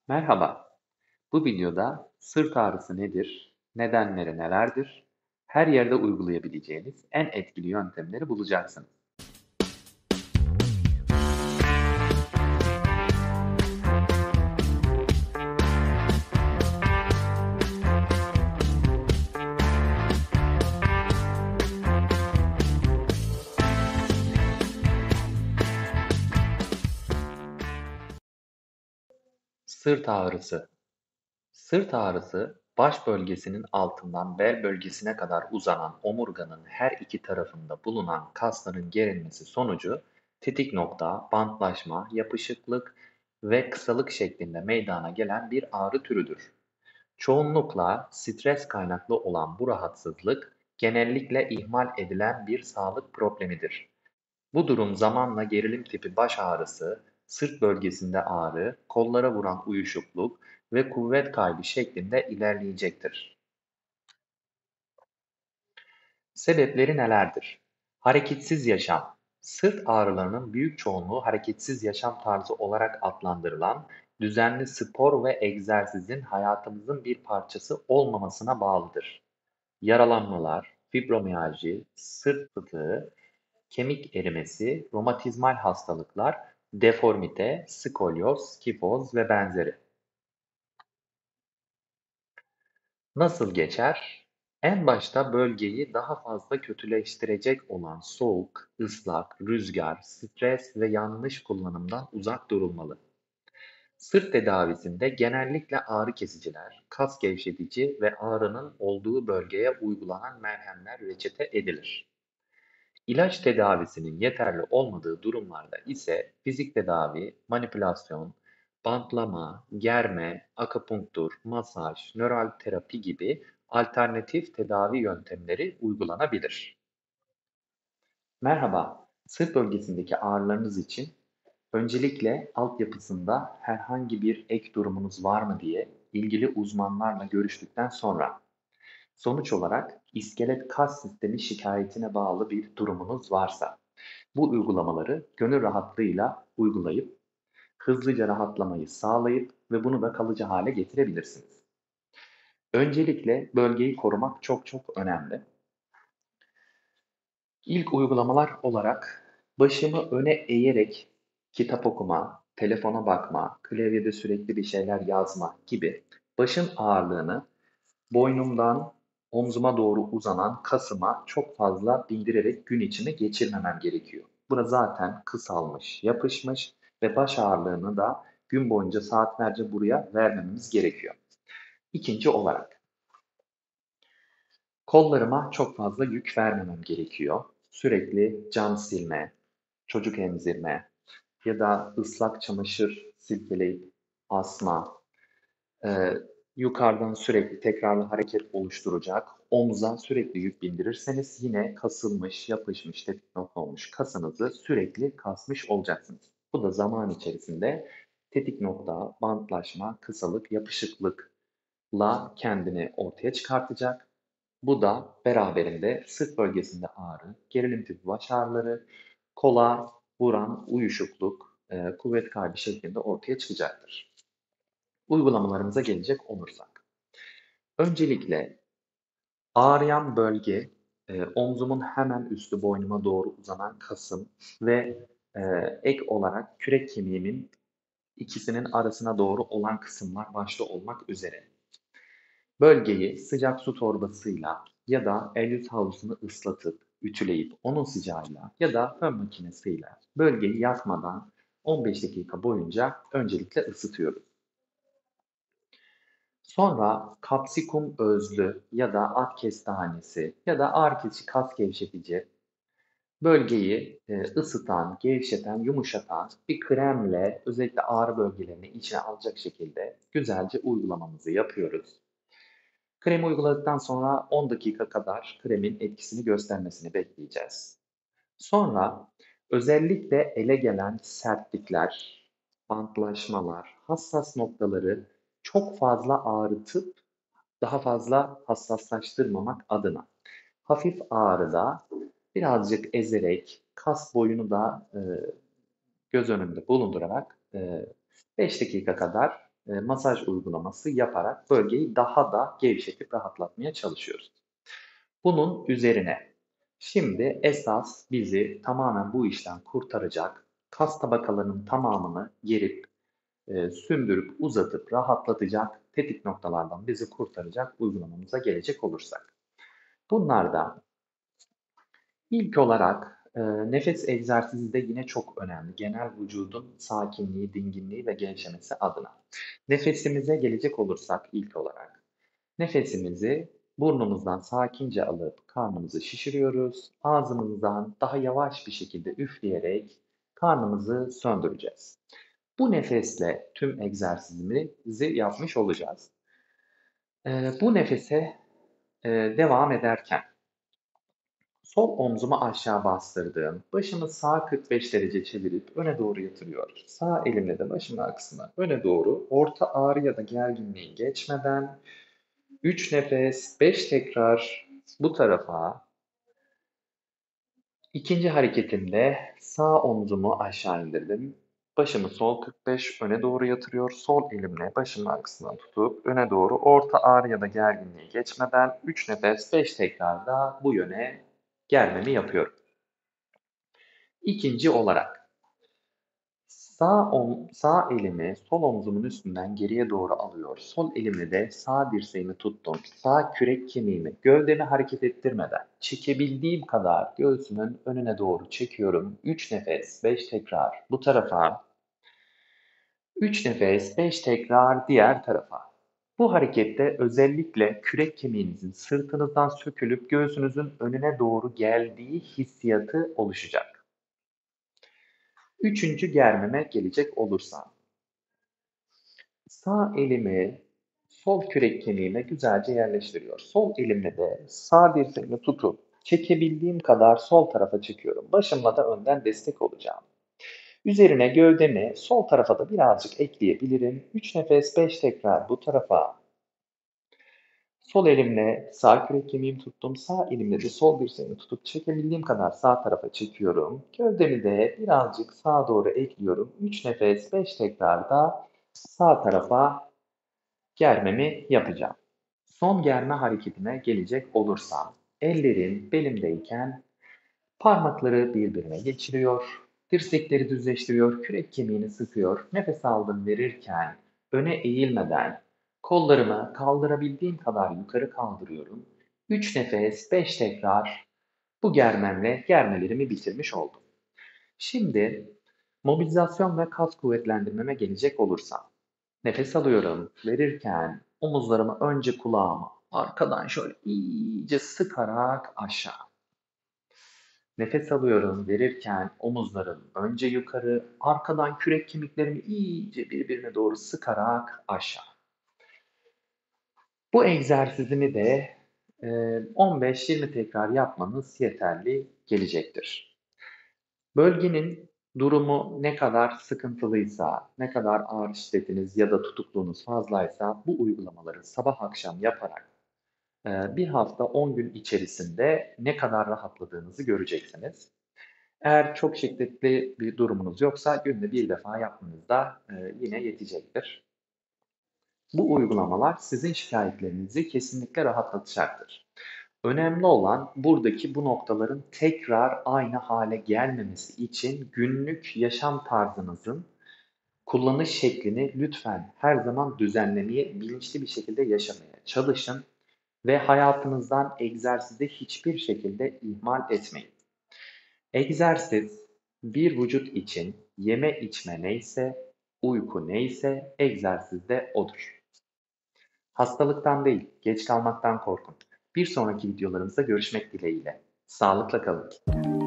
Merhaba, bu videoda sırt ağrısı nedir, nedenleri nelerdir, her yerde uygulayabileceğiniz en etkili yöntemleri bulacaksınız. Sırt ağrısı. Sırt ağrısı, baş bölgesinin altından bel bölgesine kadar uzanan omurganın her iki tarafında bulunan kasların gerilmesi sonucu tetik nokta, bantlaşma, yapışıklık ve kısalık şeklinde meydana gelen bir ağrı türüdür. Çoğunlukla stres kaynaklı olan bu rahatsızlık genellikle ihmal edilen bir sağlık problemidir. Bu durum zamanla gerilim tipi baş ağrısı, sırt bölgesinde ağrı, kollara vuran uyuşukluk ve kuvvet kaybı şeklinde ilerleyecektir. Sebepleri nelerdir? Hareketsiz yaşam. Sırt ağrılarının büyük çoğunluğu hareketsiz yaşam tarzı olarak adlandırılan düzenli spor ve egzersizin hayatımızın bir parçası olmamasına bağlıdır. Yaralanmalar, fibromiyalji, sırt fıtığı, kemik erimesi, romatizmal hastalıklar, deformite, skolyoz, kifoz ve benzeri. Nasıl geçer? En başta bölgeyi daha fazla kötüleştirecek olan soğuk, ıslak, rüzgar, stres ve yanlış kullanımdan uzak durulmalı. Sırt tedavisinde genellikle ağrı kesiciler, kas gevşetici ve ağrının olduğu bölgeye uygulanan merhemler reçete edilir. İlaç tedavisinin yeterli olmadığı durumlarda ise fizik tedavi, manipülasyon, bantlama, germe, akupunktur, masaj, nöral terapi gibi alternatif tedavi yöntemleri uygulanabilir. Merhaba, sırt bölgesindeki ağrılarınız için öncelikle altyapısında herhangi bir ek durumunuz var mı diye ilgili uzmanlarla görüştükten sonra sonuç olarak iskelet kas sistemi şikayetine bağlı bir durumunuz varsa bu uygulamaları gönül rahatlığıyla uygulayıp hızlıca rahatlamayı sağlayıp ve bunu da kalıcı hale getirebilirsiniz. Öncelikle bölgeyi korumak çok önemli. İlk uygulamalar olarak başımı öne eğerek kitap okuma, telefona bakma, klavyede sürekli bir şeyler yazma gibi başın ağırlığını boynumdan omzuma doğru uzanan kasıma çok fazla bindirerek gün içinde geçirmemem gerekiyor. Bura zaten kısalmış, yapışmış ve baş ağırlığını da gün boyunca saatlerce buraya vermememiz gerekiyor. İkinci olarak kollarıma çok fazla yük vermemem gerekiyor. Sürekli cam silme, çocuk emzirme ya da ıslak çamaşır silkeleyip asma, Eee, yukarıdan sürekli tekrarlı hareket oluşturacak, omza sürekli yük bindirirseniz yine kasılmış, yapışmış, tetik nokta olmuş kasınızı sürekli kasmış olacaksınız. Bu da zaman içerisinde tetik nokta, bantlaşma, kısalık, yapışıklıkla kendini ortaya çıkartacak. Bu da beraberinde sırt bölgesinde ağrı, gerilim tipi baş ağrıları, kola vuran uyuşukluk, kuvvet kaybı şeklinde ortaya çıkacaktır. Uygulamalarımıza gelecek olursak. Öncelikle ağrıyan bölge, omzumun hemen üstü boynuma doğru uzanan kasım ve ek olarak kürek kemiğimin ikisinin arasına doğru olan kısımlar başta olmak üzere. Bölgeyi sıcak su torbasıyla ya da el yüz havlusunu ıslatıp, ütüleyip onun sıcağıyla ya da fön makinesiyle bölgeyi yakmadan 15 dakika boyunca öncelikle ısıtıyoruz. Sonra kapsikum özlü ya da ak kestanesi ya da ağrı kesici kas gevşetici bölgeyi ısıtan, gevşeten, yumuşatan bir kremle özellikle ağrı bölgelerini içine alacak şekilde güzelce uygulamamızı yapıyoruz. Kremi uyguladıktan sonra 10 dakika kadar kremin etkisini göstermesini bekleyeceğiz. Sonra özellikle ele gelen sertlikler, bantlaşmalar, hassas noktaları çok fazla ağrıtıp daha fazla hassaslaştırmamak adına hafif ağrıda birazcık ezerek kas boyunu da göz önünde bulundurarak 5 dakika kadar masaj uygulaması yaparak bölgeyi daha da gevşetip rahatlatmaya çalışıyoruz. Bunun üzerine şimdi esas bizi tamamen bu işten kurtaracak kas tabakalarının tamamını gerip sündürüp uzatıp rahatlatacak tetik noktalardan bizi kurtaracak uygulamamıza gelecek olursak. Bunlardan ilk olarak nefes egzersizi de yine çok önemli. Genel vücudun sakinliği, dinginliği ve gevşemesi adına. Nefesimize gelecek olursak ilk olarak. Nefesimizi burnumuzdan sakince alıp karnımızı şişiriyoruz. Ağzımızdan daha yavaş bir şekilde üfleyerek karnımızı söndüreceğiz. Bu nefesle tüm egzersizimizi yapmış olacağız. Bu nefese devam ederken sol omzumu aşağı bastırdım. Başımı sağa 45 derece çevirip öne doğru yatırıyorum. Sağ elimle de başımın arkasına öne doğru orta ağrı ya da gerginliği geçmeden 3 nefes, 5 tekrar bu tarafa. İkinci hareketimde sağ omzumu aşağı indirdim. Başımı sol 45 öne doğru yatırıyor. Sol elimle başımın arkasından tutup öne doğru orta ağrı ya da gerginliği geçmeden 3 nefes 5 tekrar da bu yöne germemi yapıyorum. İkinci olarak sağ elimi sol omzumun üstünden geriye doğru alıyor. Sol elimle de sağ dirseğimi tuttum. Sağ kürek kemiğimi gövdemi hareket ettirmeden çekebildiğim kadar göğsümün önüne doğru çekiyorum. 3 nefes 5 tekrar bu tarafa. 3 nefes 5 tekrar diğer tarafa. Bu harekette özellikle kürek kemiğinizin sırtınızdan sökülüp göğsünüzün önüne doğru geldiği hissiyatı oluşacak. Üçüncü germeme gelecek olursam. Sağ elimi sol kürek kemiğime güzelce yerleştiriyor. Sol elimle de sağ dirseğimi tutup çekebildiğim kadar sol tarafa çekiyorum. Başımla da önden destek olacağım. Üzerine gövdemi sol tarafa da birazcık ekleyebilirim. 3 nefes 5 tekrar bu tarafa. Sol elimle sağ kürek kemiğimi tuttum. Sağ elimle de sol dirseğimi tutup çekebildiğim kadar sağ tarafa çekiyorum. Gövdemi de birazcık sağa doğru ekliyorum. 3 nefes 5 tekrar da sağ tarafa germemi yapacağım. Son germe hareketine gelecek olursam, ellerim belimdeyken parmakları birbirine geçiriyor, dirsekleri düzleştiriyor, kürek kemiğini sıkıyor, nefes aldım verirken öne eğilmeden kollarımı kaldırabildiğim kadar yukarı kaldırıyorum. 3 nefes, 5 tekrar bu germemle germelerimi bitirmiş oldum. Şimdi mobilizasyon ve kas kuvvetlendirmeme gelecek olursam, nefes alıyorum. Verirken omuzlarımı önce kulağıma, arkadan şöyle iyice sıkarak aşağı. Nefes alıyorum. Verirken omuzlarım önce yukarı, arkadan kürek kemiklerimi iyice birbirine doğru sıkarak aşağı. Bu egzersizimi de 15-20 tekrar yapmanız yeterli gelecektir. Bölgenin durumu ne kadar sıkıntılıysa, ne kadar ağrı şiddetiniz ya da tutukluğunuz fazlaysa bu uygulamaları sabah akşam yaparak bir hafta 10 gün içerisinde ne kadar rahatladığınızı göreceksiniz. Eğer çok şiddetli bir durumunuz yoksa günde bir defa yapmanız da yine yetecektir. Bu uygulamalar sizin şikayetlerinizi kesinlikle rahatlatacaktır. Önemli olan buradaki bu noktaların tekrar aynı hale gelmemesi için günlük yaşam tarzınızın kullanış şeklini lütfen her zaman düzenlemeye, bilinçli bir şekilde yaşamaya çalışın ve hayatınızdan egzersizi hiçbir şekilde ihmal etmeyin. Egzersiz bir vücut için yeme içme neyse, uyku neyse egzersiz de odur. Hastalıktan değil, geç kalmaktan korkun. Bir sonraki videolarımızda görüşmek dileğiyle. Sağlıkla kalın.